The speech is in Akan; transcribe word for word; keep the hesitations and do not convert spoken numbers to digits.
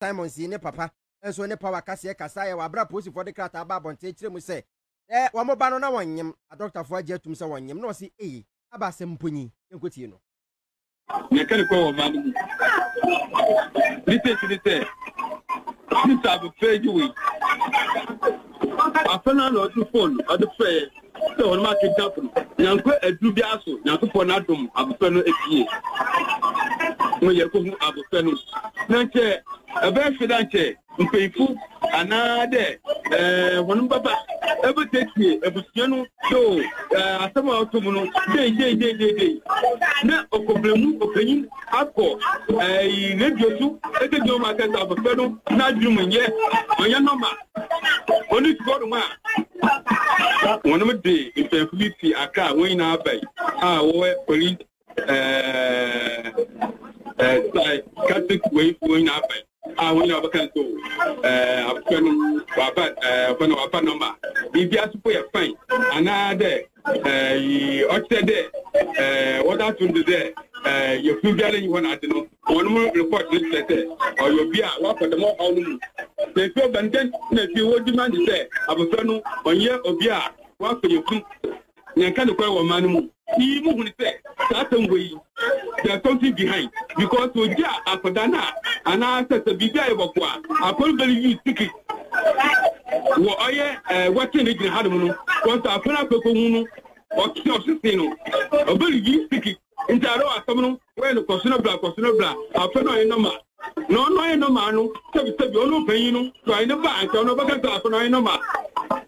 Simon si ne papa enso ne power kase kasa ye wa bra posi for the krata ba bonte kire mu se eh wo mo ba no na wonyem a doctor fo age atum se wonyem na o si eh aba se mponyi enkotie no ne kan ko wo ma ni listen to this this have page we afana no to phone or the fair so on market up yanko edu bi aso yanko for na dum abufo no epie no ye ko hu abufo no na che ebe fida che mpeifu anade eh wonu baba ebe tetie ebusia no so asema otomu no dey dey dey dey na okoblemu openyin akọ eh radio su ete do market abufo no na dum nye onya normal oni to ma one of the impaired aka when na bai ah we police eh eh Catholic way when na bai ah when na bakan so eh afenu baba eh afenu apa number bibia super fine another eh o said eh what that to there eh you feel you want to know one more report this letter or you be what for the more how no they feel benden na fi wo demand say abofanu onye obia wa for you nyanka no kwa wo manu mu yi mu hu ni say that ngwe there something behind because oja akodana ana sese bibia e bokwa apol very you stick wo oye eh wetin ni gina hadu no because afana peko hu no o ti o sisi no obeli you stick intaro asomo we no kosuno bla kosuno bla afana e normal no no e normal no sebi sebi onu peyin no so ai ne ba anka no ba ka afana e normal